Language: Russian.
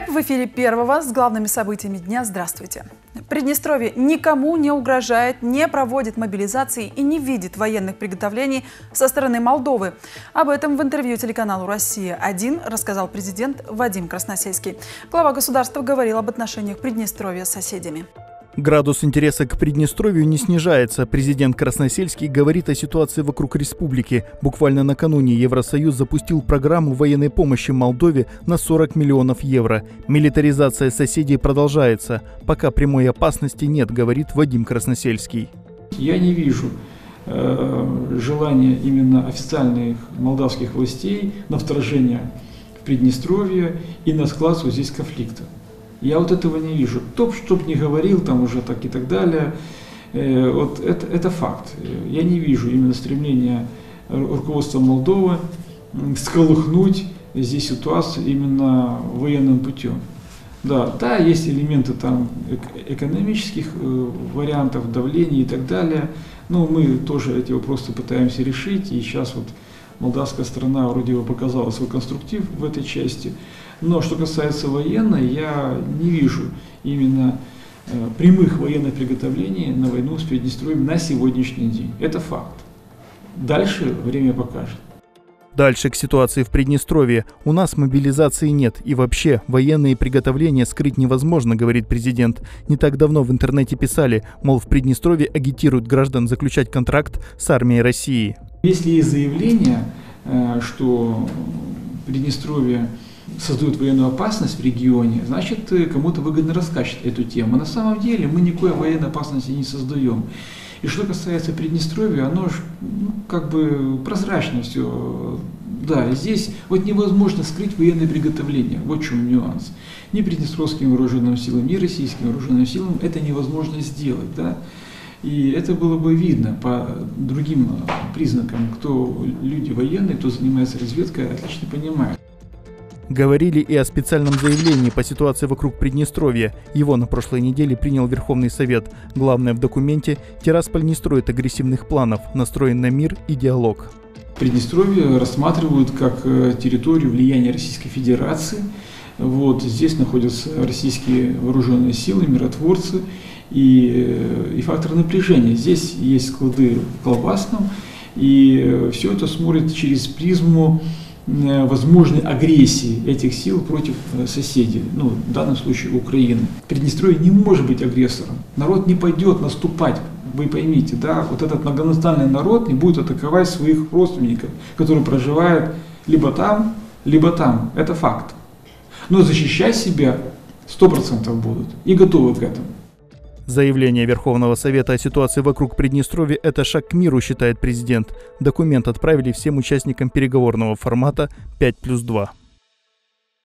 РЭП в эфире Первого с главными событиями дня. Здравствуйте. Приднестровье никому не угрожает, не проводит мобилизации и не видит военных приготовлений со стороны Молдовы. Об этом в интервью телеканалу «Россия-1» рассказал президент Вадим Красносельский. Глава государства говорил об отношениях Приднестровья с соседями. Градус интереса к Приднестровью не снижается. Президент Красносельский говорит о ситуации вокруг республики. Буквально накануне Евросоюз запустил программу военной помощи Молдове на 40 миллионов евро. Милитаризация соседей продолжается. Пока прямой опасности нет, говорит Вадим Красносельский. Я не вижу желания именно официальных молдавских властей на вторжение в Приднестровье и на эскалацию здесь конфликта. Я вот этого не вижу. Кто чтоб не говорил, там уже так и так далее, вот это факт. Я не вижу именно стремления руководства Молдовы сколыхнуть здесь ситуацию именно военным путем. Да, есть элементы там экономических вариантов, давления и так далее, но мы тоже эти вопросы пытаемся решить, и сейчас вот молдавская сторона вроде бы показала свой конструктив в этой части. Но что касается военной, я не вижу именно прямых военных приготовлений на войну с Приднестровьем на сегодняшний день. Это факт. Дальше время покажет. Дальше к ситуации в Приднестровье. У нас мобилизации нет. И вообще, военные приготовления скрыть невозможно, говорит президент. Не так давно в интернете писали, мол, в Приднестровье агитируют граждан заключать контракт с армией России. Если есть заявление, что Приднестровье создают военную опасность в регионе, значит, кому-то выгодно раскачать эту тему. На самом деле мы никакой военной опасности не создаем. И что касается Приднестровья, оно как бы прозрачно все. Да, здесь вот невозможно скрыть военные приготовления. Вот в чем нюанс. Ни Приднестровским вооруженным силам, ни российским вооруженным силам это невозможно сделать. Да? И это было бы видно по другим признакам, кто люди военные, кто занимается разведкой, отлично понимают. Говорили и о специальном заявлении по ситуации вокруг Приднестровья. Его на прошлой неделе принял Верховный Совет. Главное в документе – Тирасполь не строит агрессивных планов, настроен на мир и диалог. Приднестровье рассматривают как территорию влияния Российской Федерации. Вот, здесь находятся российские вооруженные силы, миротворцы и фактор напряжения. Здесь есть склады в Колбасном, и все это смотрит через призму возможной агрессии этих сил против соседей, в данном случае Украины. Приднестровье не может быть агрессором. Народ не пойдет наступать, вы поймите, да, вот этот многонациональный народ не будет атаковать своих родственников, которые проживают либо там, либо там. Это факт. Но защищать себя 100% будут и готовы к этому. Заявление Верховного Совета о ситуации вокруг Приднестровья – это шаг к миру, считает президент. Документ отправили всем участникам переговорного формата 5+2.